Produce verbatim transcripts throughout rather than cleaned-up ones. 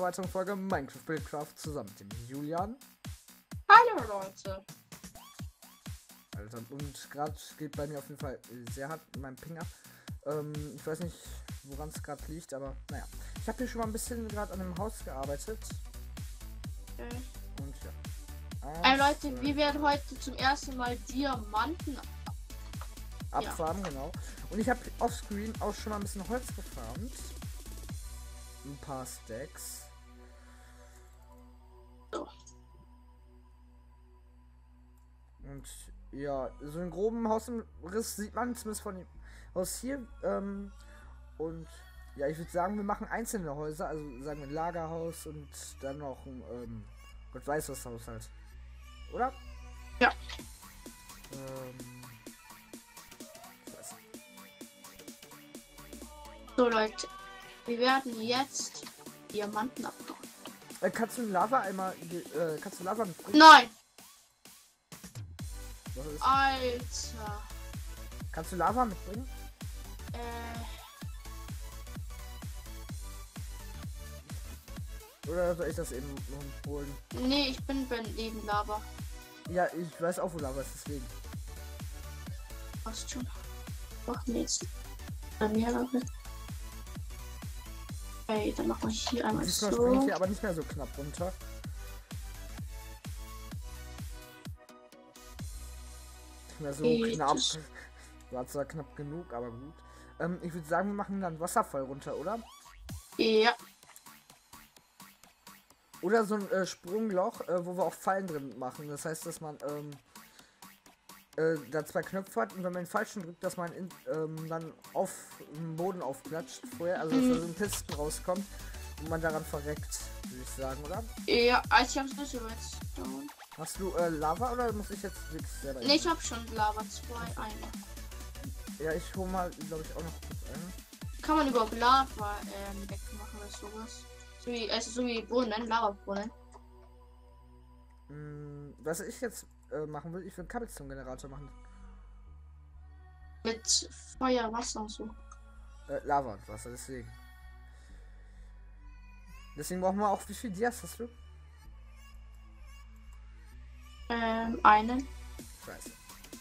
einer weiteren Folge Minecraft Buildcraft zusammen mit dem Julian. Hallo Leute. Alter, und gerade geht bei mir auf jeden Fall sehr hart in meinem Ping ab. Ähm, ich weiß nicht, woran es gerade liegt, aber naja. Ich habe hier schon mal ein bisschen gerade an dem Haus gearbeitet. Okay. Und ja. Äh, Leute, wir werden heute zum ersten Mal Diamanten abfarmen, ja. Genau. Und ich habe offscreen auch schon mal ein bisschen Holz gefarmt. Ein paar Stacks. So. Und ja, so einen groben Hausriss sieht man zumindest von dem Haus hier. Ähm, und ja, ich würde sagen, wir machen einzelne Häuser, also sagen wir ein Lagerhaus und dann noch ein, ähm, Gott weiß was Haus halt. Oder? Ja. Ähm, ich weiß nicht. So Leute, wir werden jetzt Diamanten abbauen. Äh, kannst du Lava einmal, äh, kannst du Lava mitbringen? Nein! Was ist? Alter. Kannst du Lava mitbringen? Äh. Oder soll ich das eben holen? Nee, ich bin bei neben Lava. Ja, ich weiß auch, wo Lava ist, deswegen. Passt schon. Doch, nee, jetzt bei mehrere. Okay, dann machen wir hier einmal Diesmal so. springe ich hier aber nicht mehr so knapp runter. Nicht mehr so Okay, knapp. das- War zwar knapp genug, aber gut. Ähm, ich würde sagen, wir machen dann Wasserfall runter, oder? Ja. Oder so ein äh, Sprungloch, äh, wo wir auch Fallen drin machen. Das heißt, dass man ähm, äh, da zwei Knöpfe hat und wenn man den falschen drückt, dass man in, ähm, dann auf den Boden aufklatscht vorher, also dass da so ein Pisten rauskommt und man daran verreckt, würde ich sagen, oder? Ja, also ich hab's nicht jetzt. Hast du äh, Lava oder muss ich jetzt wirklich selber? Nee, ich hab schon Lava zwei, eine. Ja, ich hole mal, glaube ich, auch noch kurz eine. Kann man überhaupt Lava ähm, wegmachen oder sowas? So wie, also so wie Brunnen, Lava-Brunnen. Hm, was ich jetzt äh, machen will, ich will einen Cobblestone-Generator machen. Mit Feuer, Wasser und so. Äh, Lava und Wasser, deswegen. Deswegen brauchen wir auch, wie viel Dias hast du? Ähm, einen. Scheiße.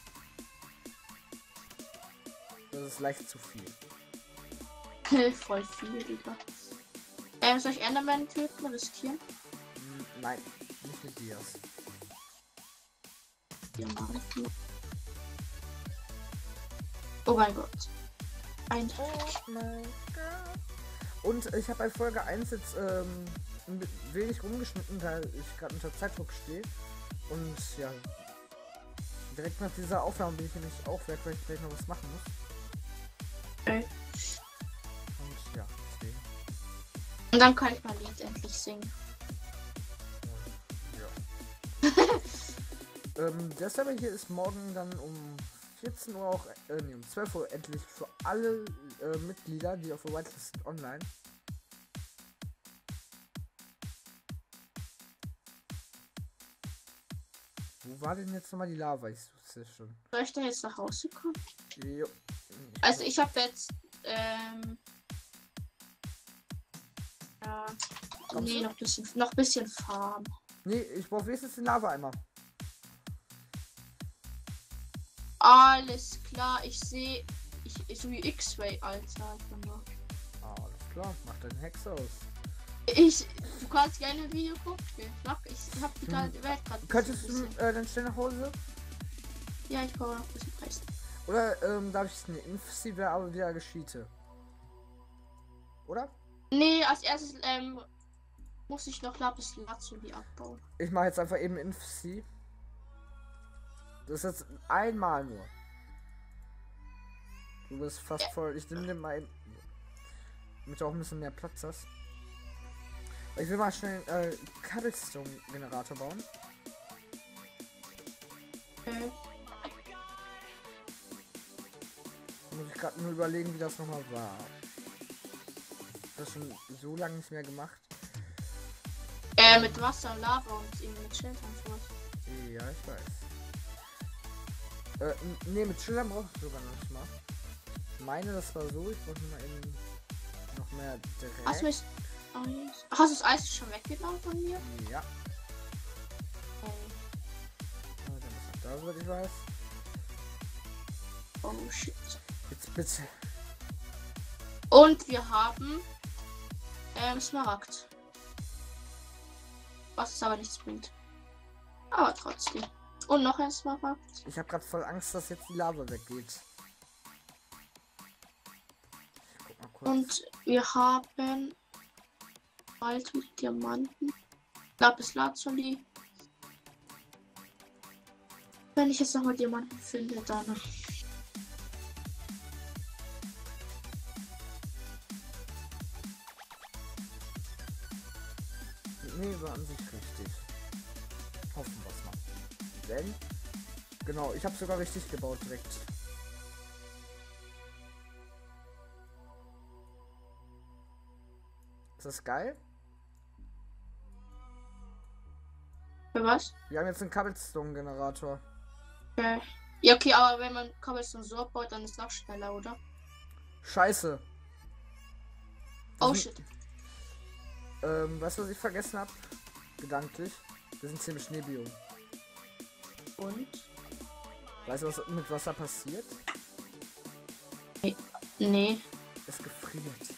Das ist leicht zu viel. Voll viel, Digga. Ähm, soll ich Enderman töten, riskieren? Hm, nein, nicht mit Dias. Ja, mach ich nur. Oh mein Gott. Ein Oh mein Gott. Und ich habe bei Folge eins jetzt ähm, ein wenig rumgeschnitten, weil ich gerade unter Zeitdruck stehe. Und ja, direkt nach dieser Aufnahme bin ich nämlich auch weg, weil ich gleich noch was machen muss. Okay. Und ja, deswegen. Und dann kann ich mein Lied endlich singen. Ja. ähm, der Server hier ist morgen dann um vierzehn Uhr auch, äh, nee, um zwölf Uhr endlich für alle äh, Mitglieder, die auf der Whitelist sind, online. Wo war denn jetzt nochmal die Lava? Ich such's ja schon. Soll ich da jetzt nach Hause kommen? Jo. Also ich habe jetzt ähm ja, Kommst nee, du? noch bisschen noch bisschen Farm. Nee, ich brauche wenigstens den Lava-Eimer. Alles klar, ich sehe ich, ich so wie X-Ray, Alter. Ah, alles klar, mach deinen Hex aus. Ich du kannst gerne ein Video gucken. Ich hab, ich hab die Hm. ganze Welt gerade. Könntest du äh, dann schnell nach Hause? Ja, ich brauche noch ein bisschen Preis. Oder ähm, darf ich eine Inf-Sie wäre aber wieder geschiete? Oder? Nee, als erstes ähm muss ich noch Lapis Lazuli abbauen. Ich mache jetzt einfach eben Inf-Sie. Das ist jetzt einmal nur. Du bist fast Ja. voll. Ich nehme den mal eben. Damit du auch ein bisschen mehr Platz hast. Ich will mal schnell einen äh, Cobblestone-Generator bauen. Okay. Muss ich gerade nur überlegen, wie das nochmal war. Das schon so lange nicht mehr gemacht. Äh, mit Wasser, Lava und eben mit Schild und sowas. Ja, ich weiß. Äh, ne, mit Schildern brauchst du sogar noch nicht mal. Ich meine, das war so. Ich brauche nur mal eben noch mehr Dreck. Hast mich, Eis. Hast du das Eis schon weggenommen von mir? Ja. Okay. Oh, dann ist er da, soweit ich weiß. Oh shit. Jetzt bitte. Und wir haben ähm, Smaragd. Was es aber nichts bringt. Aber trotzdem. Und noch ein Smaragd. Ich habe gerade voll Angst, dass jetzt die Lava weggeht. Ich guck mal kurz. Und wir haben bald wieder Diamanten. Lapis Lazuli. Wenn ich jetzt noch mal Diamanten finde, dann. Nee, war an sich richtig. Hoffen wir es mal. Denn, genau, ich habe sogar richtig gebaut direkt. Ist das geil? Für was? Wir haben jetzt einen Cobblestone-Generator. Okay. Ja, okay, aber wenn man Cobblestone so abbaut, dann ist es noch schneller, oder? Scheiße. Oh Wir shit. sind- Ähm, weißt du, was ich vergessen habe? Gedanklich. Wir sind hier im Schneebiom. Und? Weißt du, was mit Wasser passiert? Nee. Es gefriert.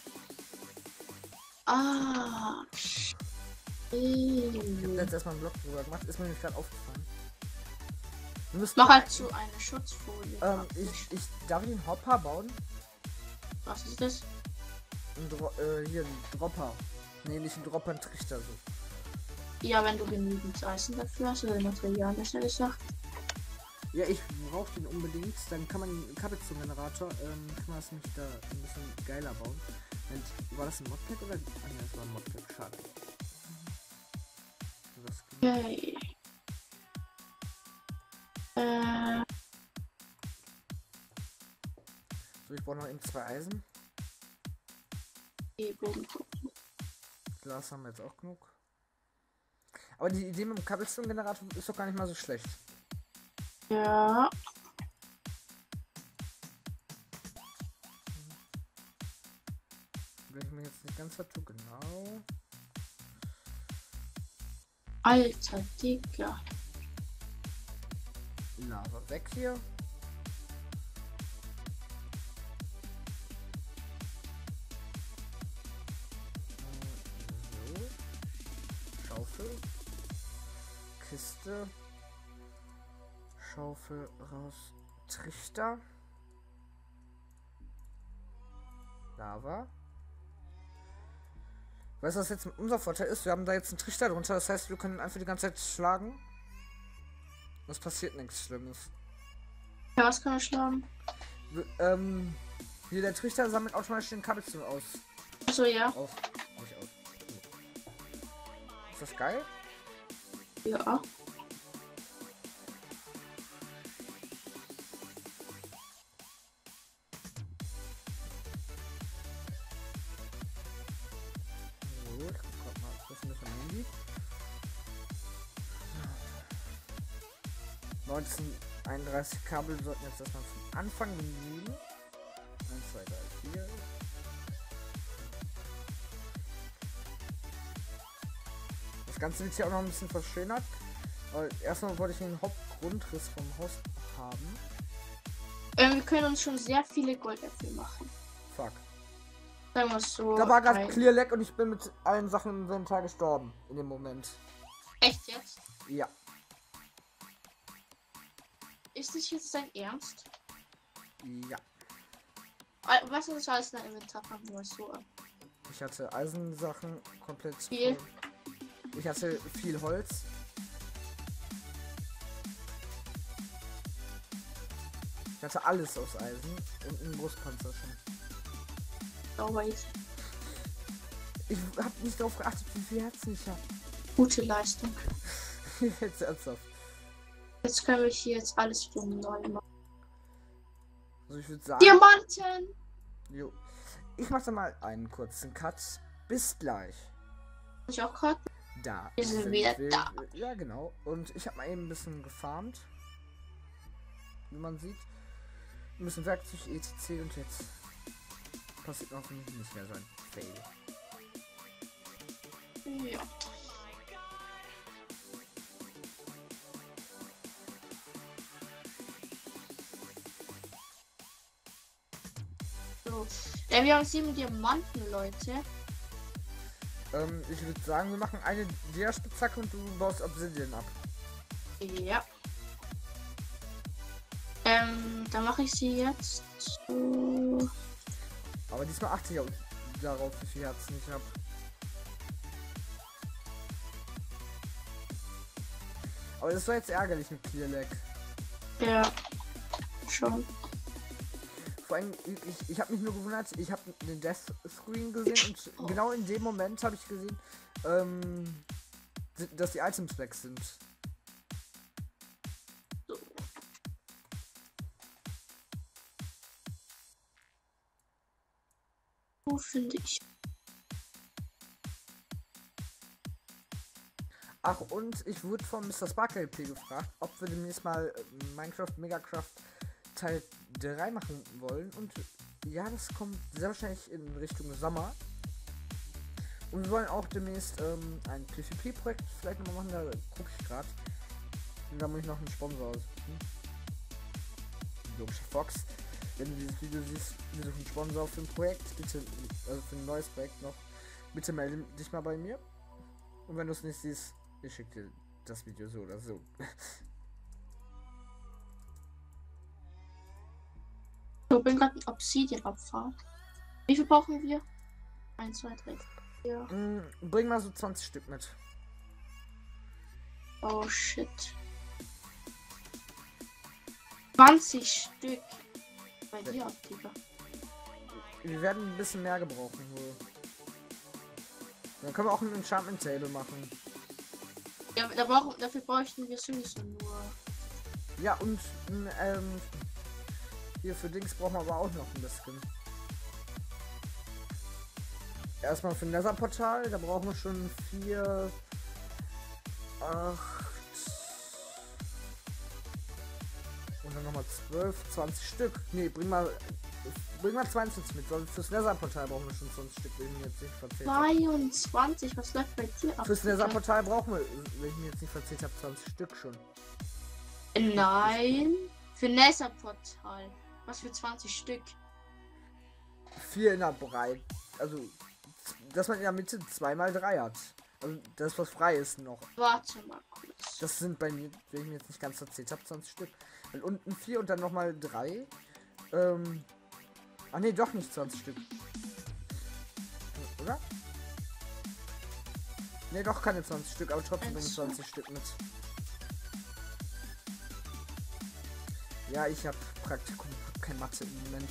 Ah. Ich habe Äh. jetzt erstmal einen Block drüber gemacht. Ist mir nämlich gerade aufgefallen. Wir müssen Mach halt so eine Schutzfolie. Ähm, ich, ich darf ich einen Hopper bauen? Was ist das? Ein Dro äh, hier ein Dropper. Nee, nicht ein Dropper, ein Trichter so. Ja, wenn du genügend Eisen dafür hast oder Materialien, schnell gesagt. Ja, ich brauche den unbedingt. Dann kann man den Cobblestone-Generator, ähm, kann man das nämlich da ein bisschen geiler bauen. Und war das ein Modpack oder? Ah, ja, das war ein Modpack, schade. Das Okay. Äh, so, ich brauche noch eben zwei Eisen. die Bogen. Glas haben wir jetzt auch genug. Aber die Idee mit dem Cobblestone-Generator ist doch gar nicht mal so schlecht. Ja. Will ich mir jetzt nicht ganz dazu genau. Alter Digga. Lava weg hier. So. Schaufel. Kiste. Schaufel raus. Trichter. Lava. Weißt du, was jetzt unser Vorteil ist? Wir haben da jetzt einen Trichter drunter, das heißt, wir können einfach die ganze Zeit schlagen. Es passiert nichts Schlimmes. Ja, was kann ich schlagen? W ähm, hier der Trichter sammelt automatisch den Cobblestone aus. Achso, ja. Aus. Nicht aus. Ist das geil? Ja. So, ich guck grad mal, was das von Handy. neunzehnhunderteinunddreißig Kabel sollten jetzt erstmal vom Anfang genügen. eins, zwei, drei, vier. Das Ganze wird hier auch noch ein bisschen verschönert. Aber erstmal wollte ich den Hauptgrundriss vom Haus haben. Ähm, wir können uns schon sehr viele Goldäpfel machen. Fuck. Sagen wir es so. Da war gerade drei. Clear Lag und ich bin mit allen Sachen im Inventar gestorben. In dem Moment. Echt jetzt? Ja. Ist das jetzt dein Ernst? Ja. Äh, Was ist alles in deinem Inventar? Fangen wir mal so an. Ich hatte Eisensachen komplett Viel. voll. Ich hatte viel Holz. Ich hatte alles aus Eisen und einen Brustpanzer schon. Sauber jetzt. Ich hab nicht darauf geachtet, wie viel Herzen ich habe. Gute Leistung. Jetzt ernsthaft. Jetzt können wir hier jetzt alles wieder neu machen. Also ich würde sagen. Diamanten! Jo. Ich mache da mal einen kurzen Cut. Bis gleich. Ich auch gerade. Da. Wir sind wieder da. Ja, genau. Und ich habe mal eben ein bisschen gefarmt. Wie man sieht. Ein bisschen Werkzeug, et cetera. Und jetzt passiert noch nicht mehr so ein Fail. Ja. So. Ja, wir haben sieben Diamanten, Leute. Ähm, ich würde sagen, wir machen eine Dia-Spitzhacke und du baust Obsidian ab. Ja. Ähm, dann mache ich sie jetzt so. Aber diesmal achte ich auch darauf, wie viel Herzen ich habe. Aber das war jetzt ärgerlich mit Clear Lag. Ja. Schon. Vor allem, ich, ich habe mich nur gewundert, ich habe den Death Screen gesehen und Oh. genau in dem Moment habe ich gesehen, ähm, dass die Items weg sind. So. Wo finde ich? Ach, und ich wurde von Mister Sparkle P gefragt, ob wir demnächst mal äh, Minecraft Megacraft Teil drei machen wollen. Und ja, das kommt sehr wahrscheinlich in Richtung Sommer. Und wir wollen auch demnächst ähm, ein PvP-Projekt vielleicht nochmal machen, da gucke ich gerade. Und da muss ich noch einen Sponsor aussuchen. Logischer Fox. Wenn du dieses Video siehst, wir suchen einen Sponsor für ein Projekt, bitte, also für ein neues Projekt noch, bitte melde dich mal bei mir. Und wenn du es nicht siehst, ich schicke dir das Video so oder so. Ich bin gerade ein Obsidian-Abfahrt. Wie viel brauchen wir? eins, zwei, drei, vier. Mm, bring mal so zwanzig Stück mit. Oh shit. zwanzig Stück. Bei dir, Digga. Wir werden ein bisschen mehr gebrauchen wohl. Dann können wir auch ein Enchantment Table machen. Ja, da brauchen, dafür bräuchten wir sowieso nur. Ja, und mm, ähm, hier für Dings brauchen wir aber auch noch ein bisschen. Erstmal für ein Nether-Portal, da brauchen wir schon vier, acht und dann nochmal zwölf, zwanzig Stück. Ne, bring mal, bring mal zweiundzwanzig mit, weil fürs Nether-Portal brauchen wir schon zwanzig Stück, wenn ich mir jetzt nicht verzählt habe. zweiundzwanzig, was läuft bei dir ab? Fürs Nether-Portal brauchen wir, wenn ich mir jetzt nicht verzählt habe, zwanzig Stück schon. Nein. Für Nether-Portal. Was für zwanzig Stück? Vier in der Breite, also dass man in der Mitte zwei mal drei hat. Also das, was frei ist noch. Warte mal kurz. Das sind bei mir, wenn ich mir jetzt nicht ganz erzählt habe, zwanzig Stück. Und unten vier und dann nochmal drei. Ähm. Ah ne, doch nicht zwanzig Stück. Oder? Ne, doch keine zwanzig Stück, aber trotzdem bringen zwanzig Stück mit. Ja, ich habe Praktikum, hab kein Mathe im Moment.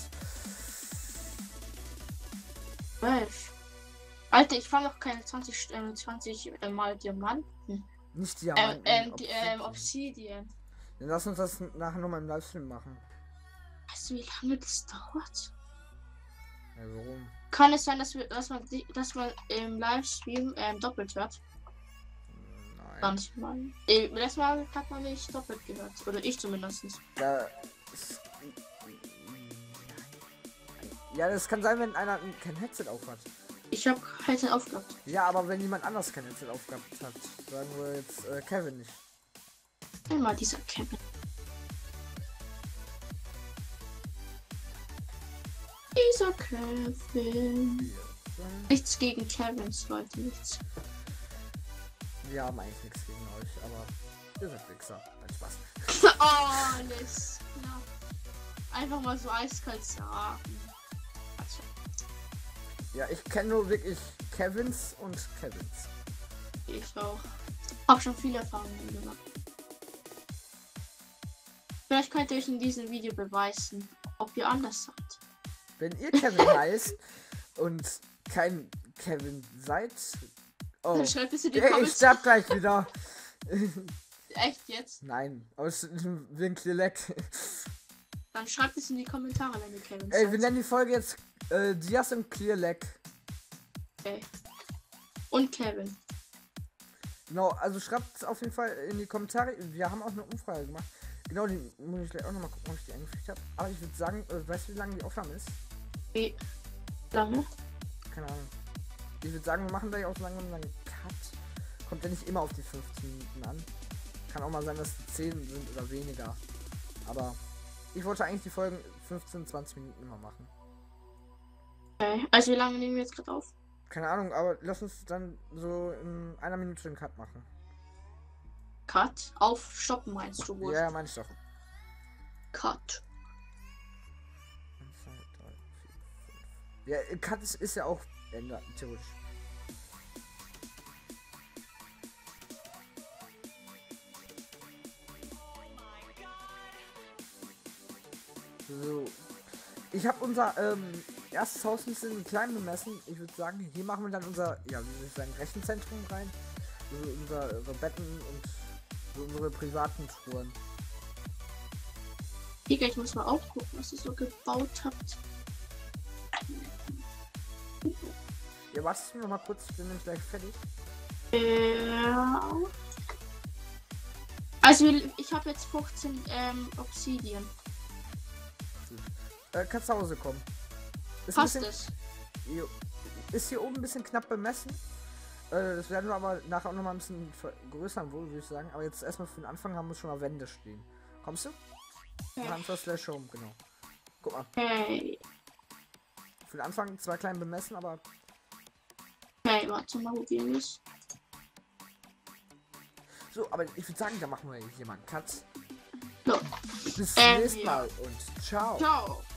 zwölf. Alter, ich fand noch keine zwanzig, äh, zwanzig äh, mal Diamanten. Nicht Ähm, Diamanten. ähm, die, Obsidian. ähm, Obsidian. Dann lass uns das nachher nochmal im Livestream machen. Weißt du, wie lange das dauert? Ja, warum? Kann es sein, dass wir, dass man, die- dass man im Livestream ähm, doppelt hört? Nein. Manchmal. Äh, letztes Mal hat man mich doppelt gehört. Oder ich zumindest. Da ist, ja, das kann sein, wenn einer kein Headset auf hat. Ich habe heute aufgehabt. Ja, aber wenn jemand anders kein Headset aufgehabt hat, sagen wir jetzt äh, Kevin nicht. Immer dieser Kevin. Dieser Kevin. Nichts gegen Kevins, Leute, nichts. Wir haben eigentlich nichts gegen euch, aber ihr seid Wichser. Nein, Spaß. Oh, alles klar. Einfach mal so eiskalt sagen. Also, Ja, ich kenne nur wirklich Kevins und Kevins. ich auch. Hab schon viele Erfahrungen gemacht. Vielleicht könnt ihr euch in diesem Video beweisen, ob ihr anders seid. Wenn ihr Kevin heißt und kein Kevin seid. Oh, Dann schreibt es in die ey, ich Comments. sterb gleich wieder. Echt jetzt? Nein, aus dem Clear. Dann schreibt es in die Kommentare, wenn ihr Kevin Ey, wir seid. nennen die Folge jetzt äh, Dias im Clear Lag. Okay. Und Kevin. Genau, also schreibt auf jeden Fall in die Kommentare. Wir haben auch eine Umfrage gemacht. Genau, die muss ich gleich auch nochmal gucken, ob ich die eingefügt habe. Aber ich würde sagen, äh, weißt du, wie lange die Aufnahme ist? Wie lange? Keine Ahnung. Ich würde sagen, wir machen gleich auch so lange, wie lange Cut. Kommt ja nicht immer auf die fünfzehn Minuten an. Kann auch mal sein, dass es zehn sind oder weniger. Aber ich wollte eigentlich die Folgen fünfzehn, zwanzig Minuten immer machen. Okay. Also wie lange nehmen wir jetzt gerade auf? Keine Ahnung, aber lass uns dann so in einer Minute den Cut machen. Cut. Auf Stoppen meinst du wohl? Ja, meine ich doch. Cut. eins, zwei, drei, vier, fünf. Ja, Cut ist, ist ja auch Ende, theoretisch. So. Ich habe unser ähm, erstes Haus ein bisschen klein bemessen. Ich würde sagen, hier machen wir dann unser, ja, wie soll ich sagen, Rechenzentrum rein. Also unser, unsere Betten und so unsere privaten Touren. Digga, ich muss mal auch gucken, was ihr so gebaut habt. Ja, wartest du noch mal kurz, ich bin nämlich gleich fertig. Ja. Also ich habe jetzt fünfzehn ähm, Obsidian. Äh, kannst nach Hause kommen. Ist Passt ein es? bisschen, jo, ist hier oben ein bisschen knapp bemessen. Äh, das werden wir aber nachher noch mal ein bisschen vergrößern, wohl, würde ich sagen. Aber jetzt erstmal für den Anfang haben wir schon mal Wände stehen. Kommst du? Okay. Hunter slash home, genau. Guck mal. Okay. Für den Anfang zwar klein bemessen, aber. Okay, warte mal, probieren wir es. So, aber ich würde sagen, da machen wir hier mal einen Cut. So. Bis zum Ähm, nächsten ja. Mal und ciao. Ciao.